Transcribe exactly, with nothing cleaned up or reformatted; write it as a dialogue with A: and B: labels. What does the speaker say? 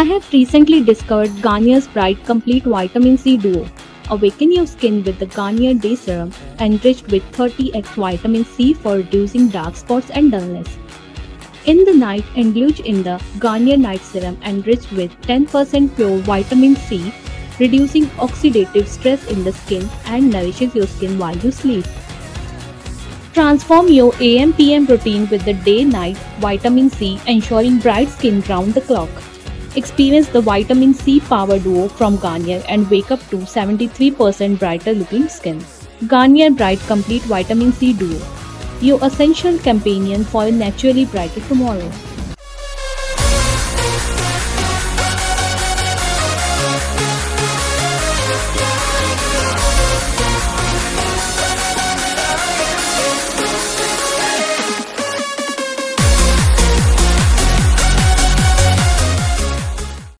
A: I have recently discovered Garnier's Bright Complete Vitamin C Duo. Awaken your skin with the Garnier Day Serum, enriched with thirty x vitamin C for reducing dark spots and dullness. In the night, indulge in the Garnier Night Serum, enriched with ten percent pure vitamin C, reducing oxidative stress in the skin and nourishes your skin while you sleep. Transform your A M P M routine with the Day-Night Vitamin C, ensuring bright skin round the clock. Experience the Vitamin C Power Duo from Garnier and wake up to seventy-three percent brighter looking skin. Garnier Bright Complete Vitamin C Duo, your essential companion for a naturally brighter tomorrow.